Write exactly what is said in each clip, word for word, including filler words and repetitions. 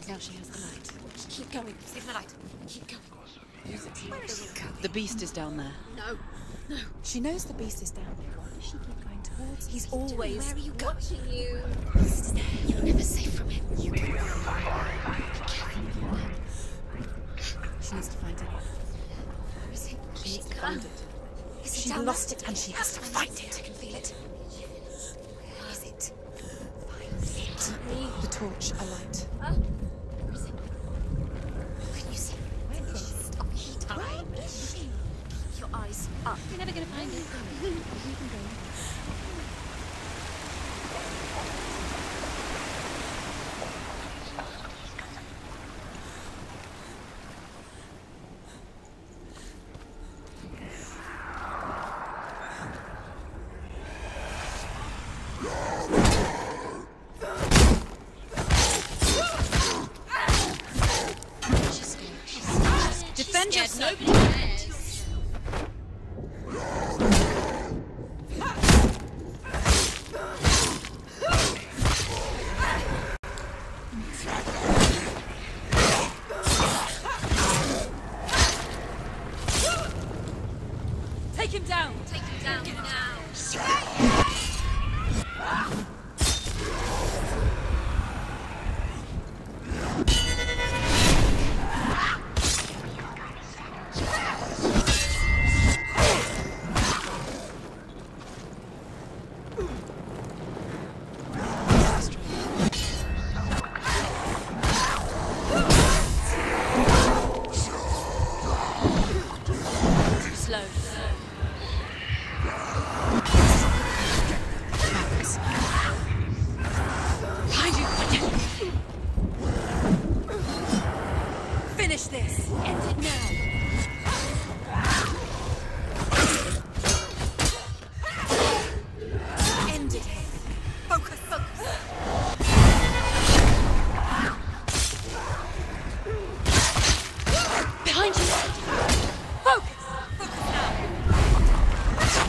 Now she has the light. Keep going. See the light. Keep going. Use it to light the room. The beast is down there. No. No. She knows the beast is down there. Why does she keep going towards him? He's always Where are you going? watching you. He's there. You're never safe from him. You can be She needs to find it. Where is he? She needs to find it. Is he She down lost there? it and she has to find it. I can feel it. Where is it? Find it. The torch, a light. Huh? Where is it? Can you see? Where is it? Stop heat. Where is she? Keep your eyes up. You're never gonna find it. Defend yourself! Nobody cares. Take him down! Take him down now. Slow. Behind you! Finish this! End it now! End it here! Focus! Focus! Behind you! Focus! Focus now!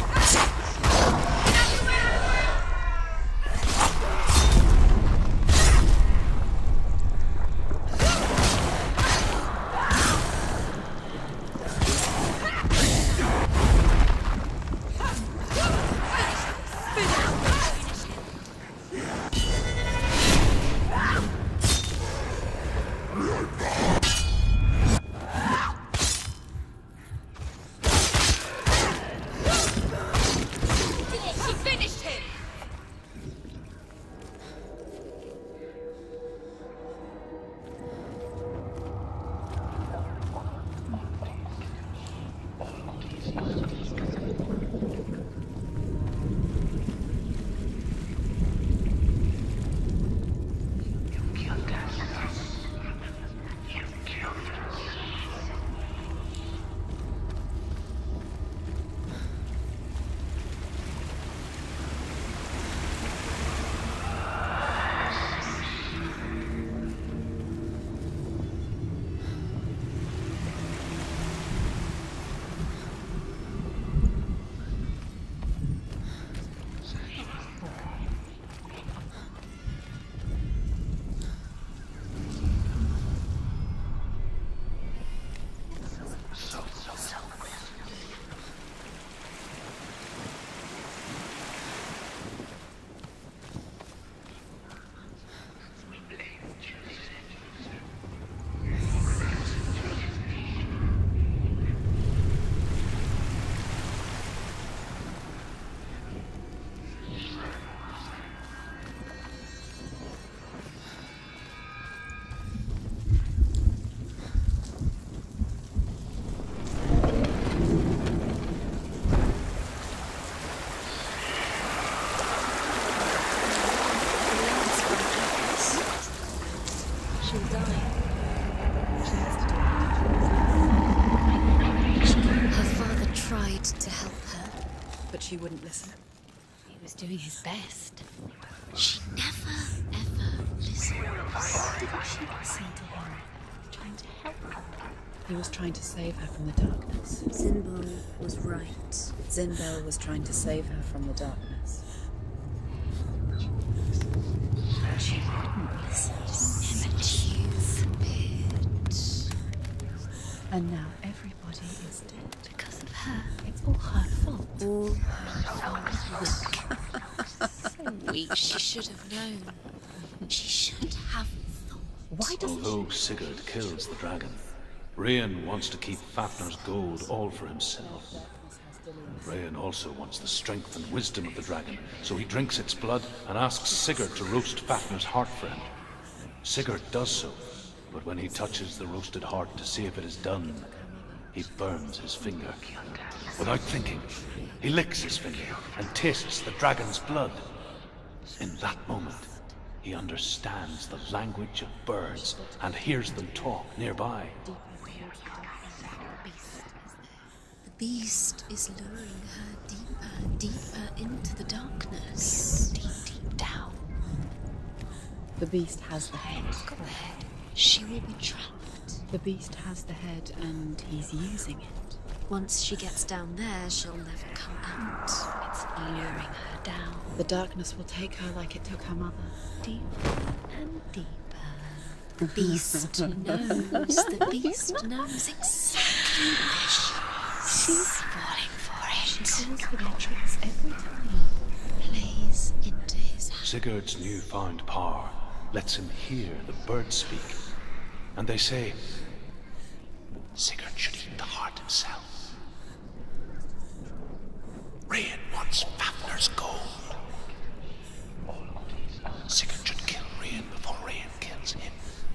She finished him! She'll die. She has to do it. Her father tried to help her. But she wouldn't listen. He was doing his best. She never, ever listened. Didn't she listen to him? Trying to help her. He was trying to save her from the darkness. Zinbel was right. Zinbel was trying to save her from the darkness. She wouldn't listen. Never choose. And now everybody is dead. Because of her. It's all her fault. All her fault. So weak. She should have known. She should have thought. Why doesn't Although Sigurd kills the dragon, Rayan wants to keep Fafnir's gold all for himself. Rayan also wants the strength and wisdom of the dragon, so he drinks its blood and asks Sigurd to roast Fafnir's heart for him. Sigurd does so, but when he touches the roasted heart to see if it is done, he burns his finger. Without thinking, he licks his finger and tastes the dragon's blood. In that moment, he understands the language of birds and hears them talk nearby. The beast is luring her deeper, deeper into the darkness. Deep, deep down. The beast has the head? Got the head. She will be trapped. The beast has the head and he's using it. Once she gets down there, she'll never come out. It's luring her down. The darkness will take her like it took her mother. Deeper and deeper. The beast knows. The beast knows exactly where she is. She's falling for it. She falls for their tricks every time. Plays into his hands. Sigurd's newfound power lets him hear the birds speak. And they say, Sigurd should eat the heart himself. Rayan wants Fafnir's gold. Sigurd should kill Rayan before Rayan kills him.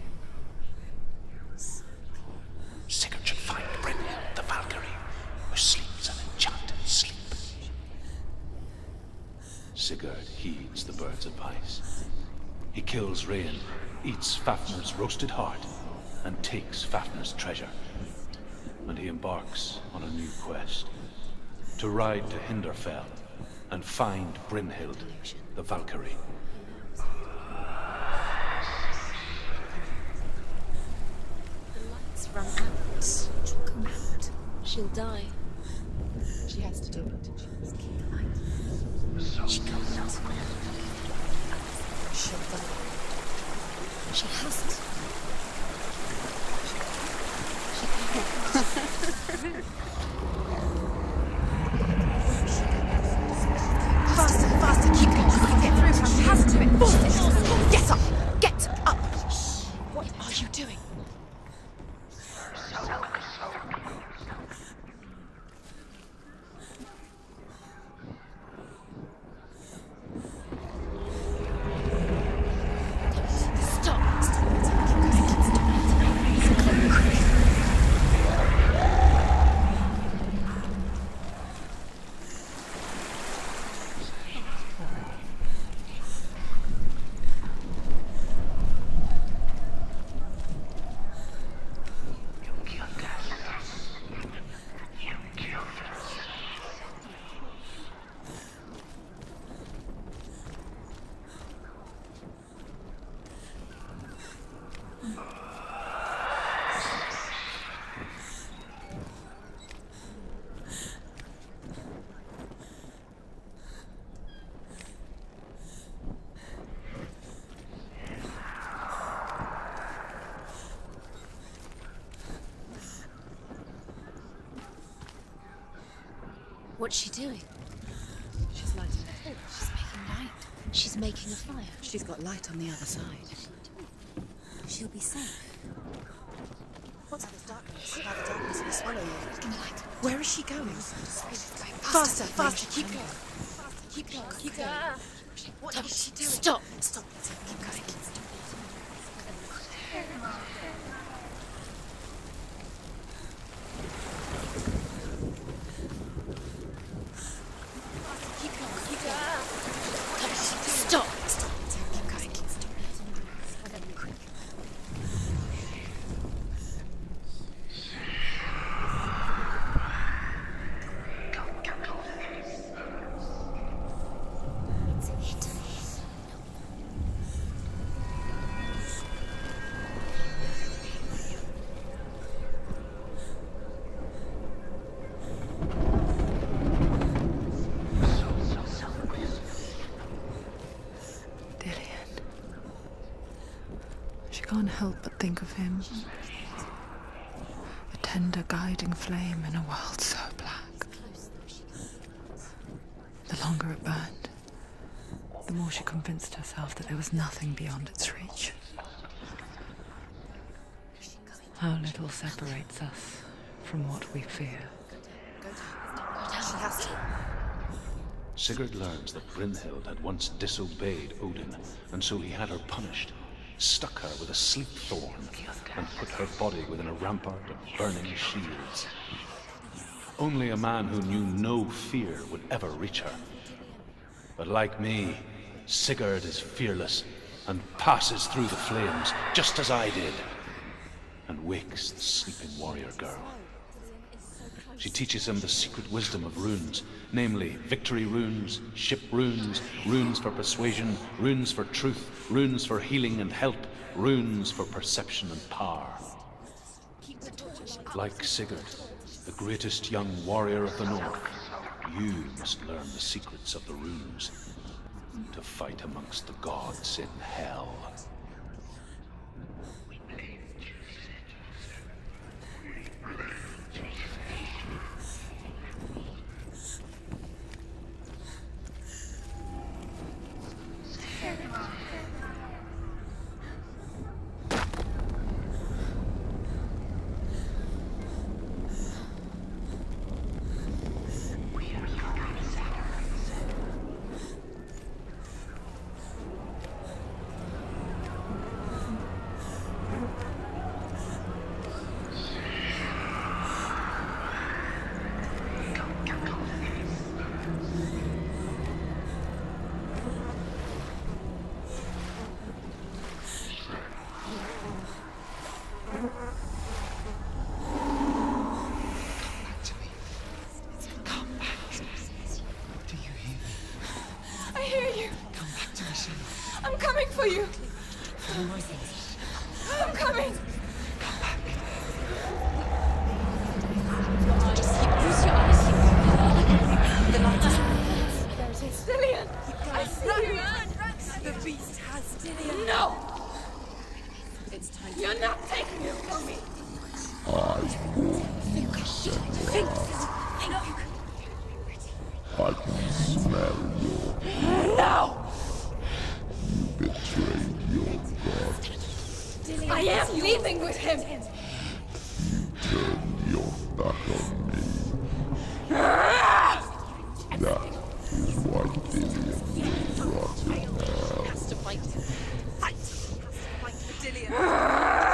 Sigurd should find Brynhild, the Valkyrie, who sleeps an enchanted sleep. Sigurd heeds the bird's advice. He kills Rayan, eats Fafnir's roasted heart, and takes Fafnir's treasure. And he embarks on a new quest. To ride to Hinderfell and find Brynhild, the Valkyrie. The lights run out. She'll come out. She'll die. She has to do it. She must keep the light. She can't. She'll die. She has to. Faster, faster, keep going. Get through. She has to do it. Force it. Get up. Get up. What are you doing? Stop. Stop. What's she doing? She's lighting it. She's making light. She's making a fire. She's got light on the other side. She'll be safe. What's this darkness? Now the darkness will swallow you. Can light. Where is she going? Faster, faster, keep going. Keep going, keep going. What is she doing? Stop. Stop. Keep going. Keep going, keep going. Stop. Stop. Keep going. It's hidden. Dillian. She can't help but think of him. The tender guiding flame in a world so black. The longer it burned, the more she convinced herself that there was nothing beyond its reach. How little separates us from what we fear. She has to. Sigurd learns that Brynhild had once disobeyed Odin, and so he had her punished, stuck her with a sleep thorn, and put her body within a rampart of burning shields. Only a man who knew no fear would ever reach her. But like me, Sigurd is fearless and passes through the flames, just as I did, and wakes the sleeping warrior girl. She teaches him the secret wisdom of runes, namely victory runes, ship runes, runes for persuasion, runes for truth, runes for healing and help, runes for perception and power. Like Sigurd, the greatest young warrior of the North, you must learn the secrets of the runes to fight amongst the gods in hell. I'm coming for you! I'm coming! Just use your eyes. The light is... There it is. Dillian! I see you! The beast has Dillian. No! It's time. You're not taking it from me! Think. I can smell your... No! You betrayed your god. I am leaving with him! Turn your back on me. That is why Dillian will rot in hell. Has to fight. Fight. Has to fight for Dillian.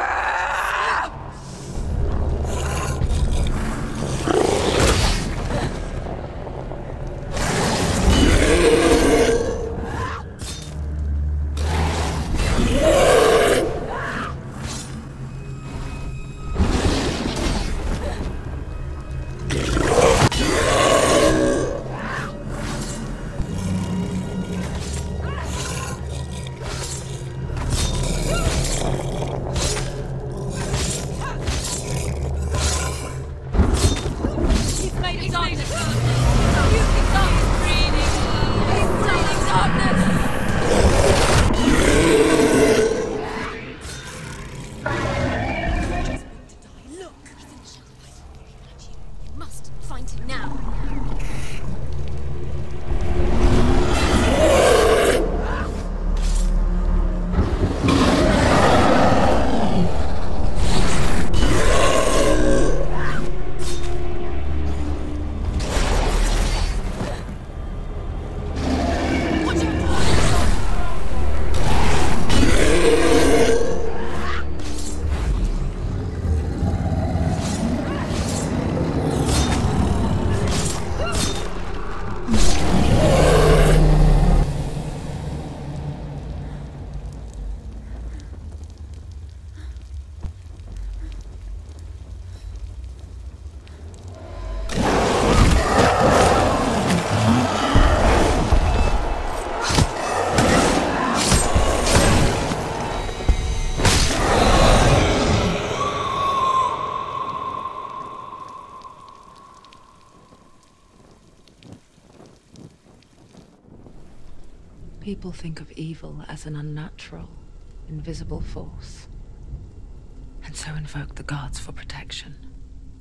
People think of evil as an unnatural, invisible force, and so invoke the gods for protection.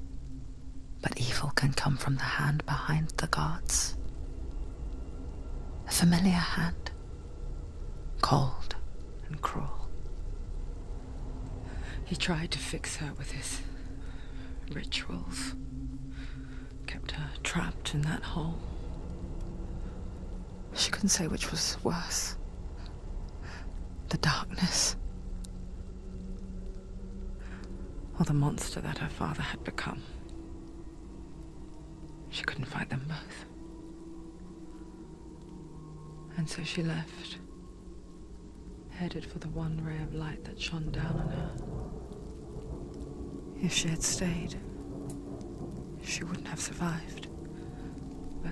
But evil can come from the hand behind the gods. A familiar hand. Cold and cruel. He tried to fix her with his rituals. Kept her trapped in that hole. She couldn't say which was worse. The darkness. Or the monster that her father had become. She couldn't fight them both. And so she left, headed for the one ray of light that shone down on her. If she had stayed, she wouldn't have survived. But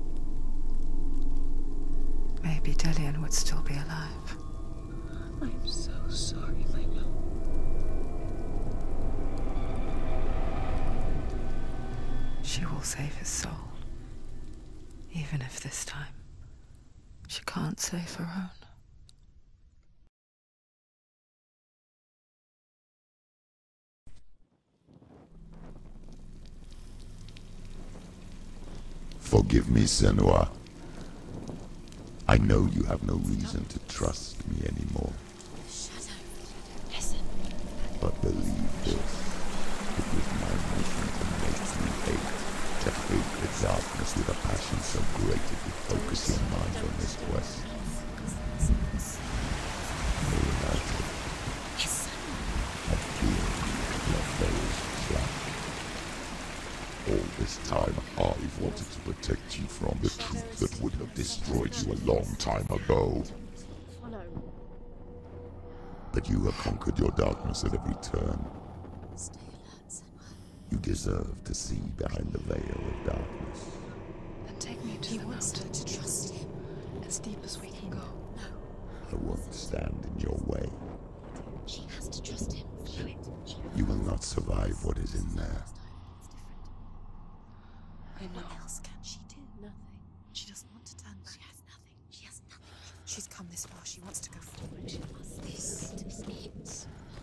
maybe Delian would still be alive. I'm so sorry, my love. She will save his soul. Even if this time she can't save her own. Forgive me, Senua. I know you have no reason to trust me anymore. Shadow, listen. But believe this, it was my mission to make you hate, to hate the darkness with a passion so great it would focus your mind on this quest. Leonardo, Yes. I feel your veil's trap. All this time, I've wanted to protect you from the truth that would have destroyed you a long time ago. Follow. But you have conquered your darkness at every turn. Stay alert, Senua. You deserve to see behind the veil of darkness. Then take me to He the wants her mountain, to trust him. as deep as we can go. I won't stand in your way. She has to trust him. You will not survive what is in there. I know. What else can she do? Nothing. She doesn't want to turn back. She has nothing. She has nothing. She's come this far. She wants to go forward. This is it.